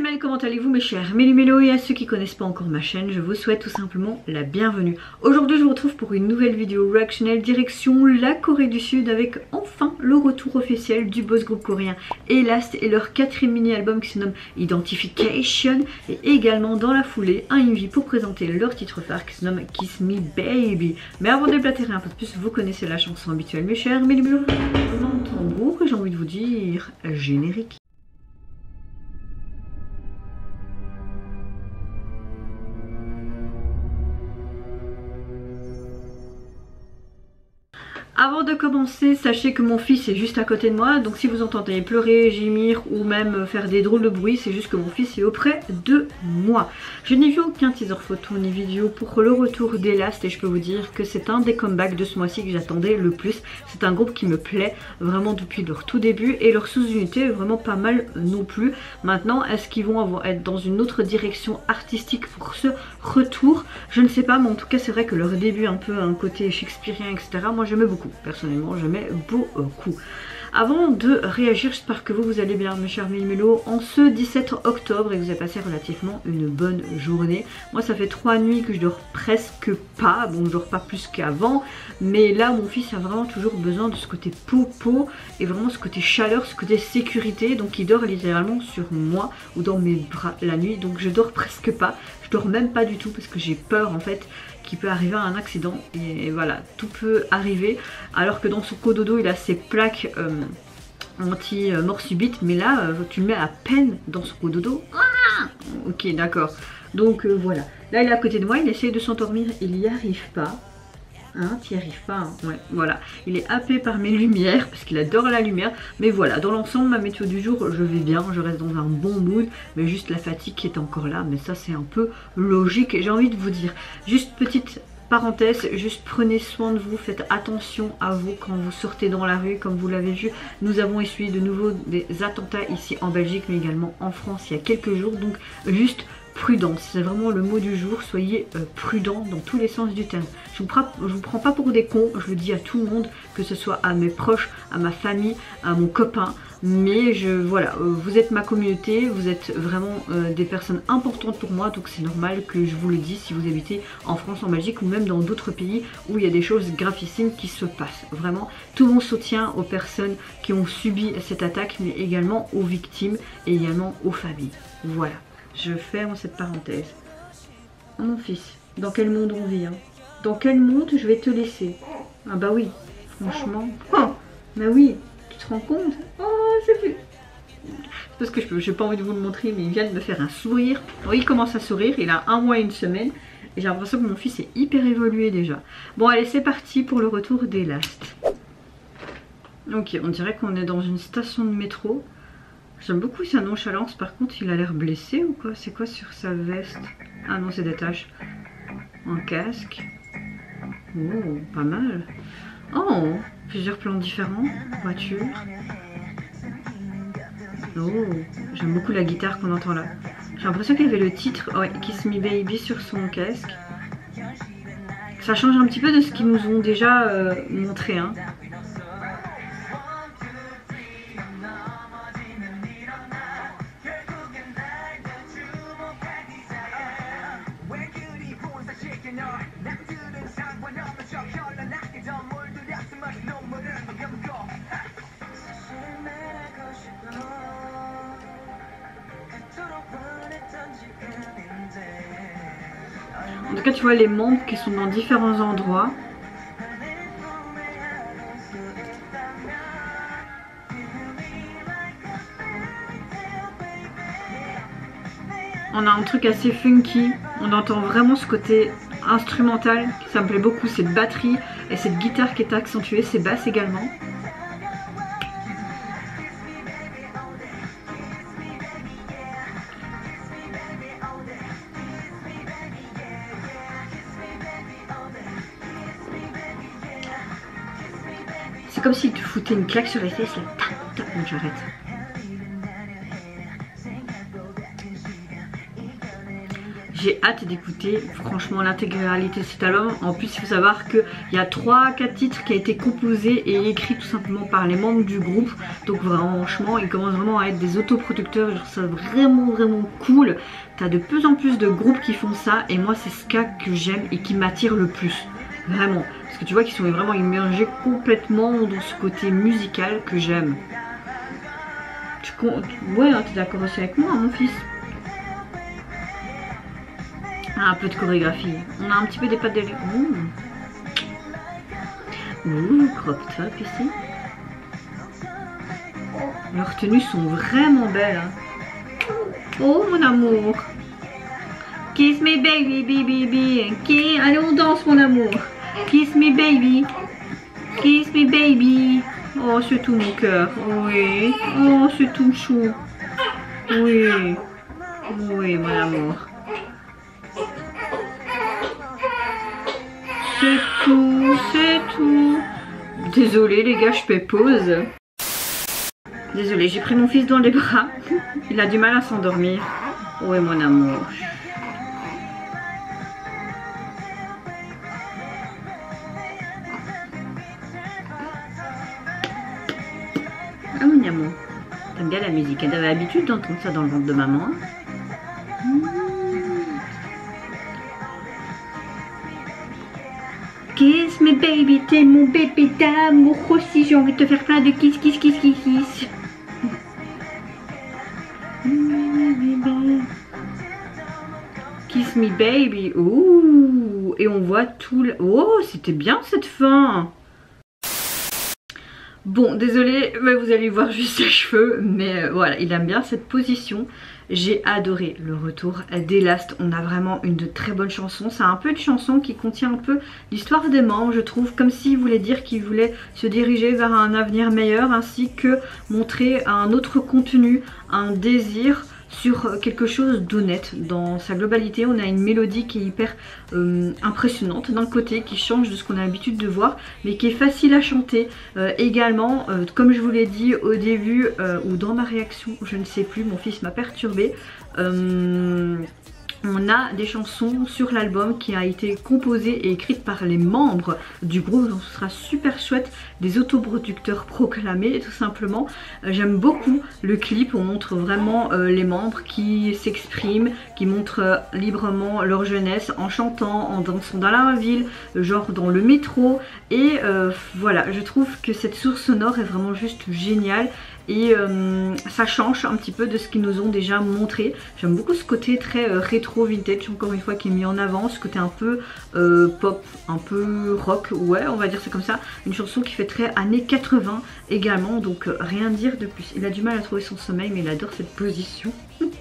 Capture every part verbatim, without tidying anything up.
Salut, comment allez-vous mes chers Mélu-Mélo, et à ceux qui connaissent pas encore ma chaîne, je vous souhaite tout simplement la bienvenue. Aujourd'hui je vous retrouve pour une nouvelle vidéo reactionnelle direction la Corée du Sud avec enfin le retour officiel du boss groupe coréen Elast et leur quatrième mini-album qui se nomme Identification, et également dans la foulée un M V pour présenter leur titre phare qui se nomme Kiss Me Baby. Mais avant de déblatérer un peu plus, vous connaissez la chanson habituelle mes chers Mélu-Mélo, tambour, et j'ai envie de vous dire générique. Avant de commencer, sachez que mon fils est juste à côté de moi, donc si vous entendez pleurer, gémir ou même faire des drôles de bruit, c'est juste que mon fils est auprès de moi. Je n'ai vu aucun teaser photo ni vidéo pour le retour d'Elast et je peux vous dire que c'est un des comebacks de ce mois-ci que j'attendais le plus. C'est un groupe qui me plaît vraiment depuis leur tout début et leur sous-unité est vraiment pas mal non plus. Maintenant, est-ce qu'ils vont avoir, être dans une autre direction artistique pour ce retour? Je ne sais pas, mais en tout cas c'est vrai que leur début un peu un côté shakespearien, et cetera. Moi j'aimais beaucoup. Personnellement j'aimais beaucoup. Avant de réagir, j'espère que vous vous allez bien mes chers Mélu-Mélo en ce dix-sept octobre et que vous avez passé relativement une bonne journée. Moi ça fait trois nuits que je dors presque pas, bon je dors pas plus qu'avant, mais là mon fils a vraiment toujours besoin de ce côté popo et vraiment ce côté chaleur, ce côté sécurité, donc il dort littéralement sur moi ou dans mes bras la nuit, donc je dors presque pas, je dors même pas du tout parce que j'ai peur en fait qu'il peut arriver à un accident et voilà, tout peut arriver, alors que dans son cododo il a ses plaques euh, anti-mort subite, mais là euh, tu le mets à peine dans son cododo. Ah, ok d'accord, donc euh, voilà, là il est à côté de moi, il essaie de s'endormir, il n'y arrive pas. Hein, t'y arrives pas, hein. Ouais, voilà. Il est happé par mes lumières parce qu'il adore la lumière. Mais voilà, dans l'ensemble, ma météo du jour, je vais bien, je reste dans un bon mood, mais juste la fatigue qui est encore là. Mais ça, c'est un peu logique. J'ai envie de vous dire, juste petite parenthèse, juste prenez soin de vous, faites attention à vous quand vous sortez dans la rue. Comme vous l'avez vu, nous avons essuyé de nouveau des attentats ici en Belgique, mais également en France il y a quelques jours. Donc juste prudence, c'est vraiment le mot du jour, soyez euh, prudent dans tous les sens du terme. Je vous, je vous prends pas pour des cons, je le dis à tout le monde, que ce soit à mes proches, à ma famille, à mon copain, mais je voilà, euh, vous êtes ma communauté, vous êtes vraiment euh, des personnes importantes pour moi, donc c'est normal que je vous le dise si vous habitez en France, en Belgique ou même dans d'autres pays où il y a des choses gravissimes qui se passent. Vraiment, tout mon soutien aux personnes qui ont subi cette attaque, mais également aux victimes et également aux familles. Voilà. Je ferme cette parenthèse. Oh mon fils, dans quel monde on vit hein? Dans quel monde je vais te laisser? Ah bah oui, franchement. Oh, bah oui, tu te rends compte? Oh, c'est plus... C'est parce que je n'ai pas envie de vous le montrer, mais il vient de me faire un sourire. Oh, il commence à sourire, il a un mois et une semaine. Et j'ai l'impression que mon fils est hyper évolué déjà. Bon allez, c'est parti pour le retour d'Elast. Ok, on dirait qu'on est dans une station de métro. J'aime beaucoup sa nonchalance, par contre il a l'air blessé ou quoi? C'est quoi sur sa veste? Ah non, c'est des taches. Un casque. Oh, pas mal. Oh, plusieurs plans différents. Voiture. Oh, j'aime beaucoup la guitare qu'on entend là. J'ai l'impression qu'il y avait le titre, ouais, Kiss Me Baby sur son casque. Ça change un petit peu de ce qu'ils nous ont déjà euh, montré, hein. En tout cas, tu vois les membres qui sont dans différents endroits. On a un truc assez funky. On entend vraiment ce côté instrumental. Ça me plaît beaucoup, cette batterie et cette guitare qui est accentuée, ces basses également. C'est comme s'il te foutait une claque sur les fesses là. Tac, tac, non, j'arrête. j'ai hâte d'écouter franchement l'intégralité de cet album. En plus il faut savoir qu'il y a trois quatre titres qui a été composé et écrit tout simplement par les membres du groupe. Donc franchement ils commencent vraiment à être des autoproducteurs. Je trouve ça vraiment vraiment cool. T'as de plus en plus de groupes qui font ça et moi c'est ce cas que j'aime et qui m'attire le plus. Vraiment. Parce que tu vois qu'ils sont vraiment immergés complètement dans ce côté musical que j'aime. Tu comptes... Ouais, hein, t'es d'accord aussi avec moi, hein, mon fils. Ah, un peu de chorégraphie. On a un petit peu des pattes de... Ouh, Ouh crop top ici. Leurs tenues sont vraiment belles. Hein. Oh, mon amour. Kiss me baby, baby, baby. Kiss... Allez, on danse, mon amour. Kiss me baby. Kiss me baby. Oh, c'est tout mon cœur. Oui. Oh, c'est tout chou. Oui. Oui, mon amour. C'est tout, c'est tout. Désolée les gars, je fais pause. Désolée, j'ai pris mon fils dans les bras. Il a du mal à s'endormir. Oui, mon amour. Ah mon amour, t'aimes bien la musique, elle avait l'habitude d'entendre ça dans le ventre de maman. Mmh. Kiss me baby, t'es mon bébé d'amour aussi, j'ai envie de te faire plein de kiss kiss kiss kiss kiss. Kiss me baby, ouh, et on voit tout le... Oh, c'était bien cette fin. Bon, désolé, mais vous allez voir juste ses cheveux, mais euh, voilà, il aime bien cette position. J'ai adoré le retour d'Elast. On a vraiment une de très bonne chanson. C'est un peu une chanson qui contient un peu l'histoire des membres, je trouve, comme s'il voulait dire qu'il voulait se diriger vers un avenir meilleur, ainsi que montrer un autre contenu, un désir sur quelque chose d'honnête dans sa globalité. On a une mélodie qui est hyper euh, impressionnante d'un côté, qui change de ce qu'on a l'habitude de voir, mais qui est facile à chanter euh, également, euh, comme je vous l'ai dit au début euh, ou dans ma réaction, je ne sais plus, mon fils m'a perturbée. euh, On a des chansons sur l'album qui a été composée et écrite par les membres du groupe, donc ce sera super chouette, des autoproducteurs proclamés tout simplement. Euh, J'aime beaucoup le clip, on montre vraiment euh, les membres qui s'expriment, qui montrent euh, librement leur jeunesse en chantant, en dansant dans la ville, genre dans le métro. Et euh, voilà, je trouve que cette source sonore est vraiment juste géniale. Et euh, ça change un petit peu de ce qu'ils nous ont déjà montré. J'aime beaucoup ce côté très euh, rétro vintage, encore une fois, qui est mis en avant, ce côté un peu euh, pop, un peu rock, ouais, on va dire c'est comme ça. Une chanson qui fait très années quatre-vingts également, donc euh, rien dire de plus. Il a du mal à trouver son sommeil, mais il adore cette position.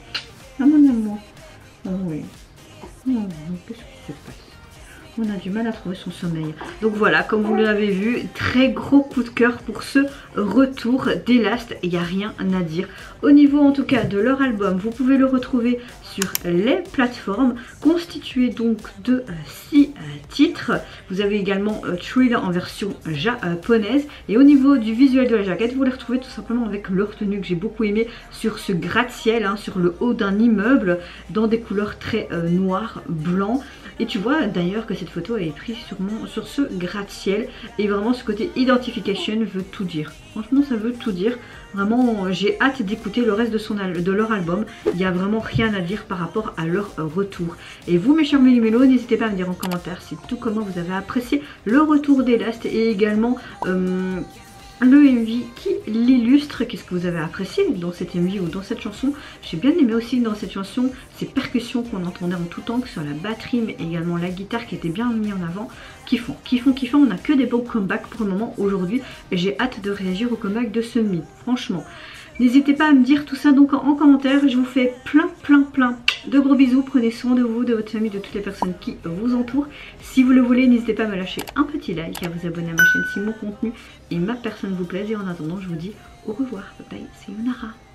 Ah mon amour. Oh oui. Oh, qu'est-ce qui se passe? On a du mal à trouver son sommeil. Donc voilà, comme vous l'avez vu, très gros coup de cœur pour ce retour d'Elast. Il n'y a rien à dire. Au niveau en tout cas de leur album, vous pouvez le retrouver sur les plateformes, constitué donc de six titres. Vous avez également euh, Thriller en version japonaise. Et au niveau du visuel de la jaquette, vous les retrouvez tout simplement avec leur tenue que j'ai beaucoup aimé sur ce gratte-ciel, hein, sur le haut d'un immeuble, dans des couleurs très euh, noires, blanc. Et tu vois d'ailleurs que cette photo est prise sur, mon, sur ce gratte-ciel. Et vraiment ce côté identification veut tout dire. Franchement ça veut tout dire. Vraiment j'ai hâte d'écouter le reste de, son, de leur album. Il n'y a vraiment rien à dire par rapport à leur retour. Et vous mes chers méli-mélos, n'hésitez pas à me dire en commentaire c'est tout comment vous avez apprécié le retour d'Elast. Et également... Euh, le M V qui l'illustre. Qu'est-ce que vous avez apprécié dans cet M V ou dans cette chanson? J'ai bien aimé aussi dans cette chanson ces percussions qu'on entendait en tout temps, que sur la batterie mais également la guitare qui était bien mis en avant. Kiffant, kiffant, kiffant. On n'a que des bons comebacks pour le moment aujourd'hui et j'ai hâte de réagir au comeback de ce M V, franchement. N'hésitez pas à me dire tout ça donc en commentaire. Je vous fais plein plein plein de gros bisous. Prenez soin de vous, de votre famille, de toutes les personnes qui vous entourent. Si vous le voulez, n'hésitez pas à me lâcher un petit like, à vous abonner à ma chaîne si mon contenu et ma personne vous plaise. Et en attendant, je vous dis au revoir. Bye bye, c'est Yunara.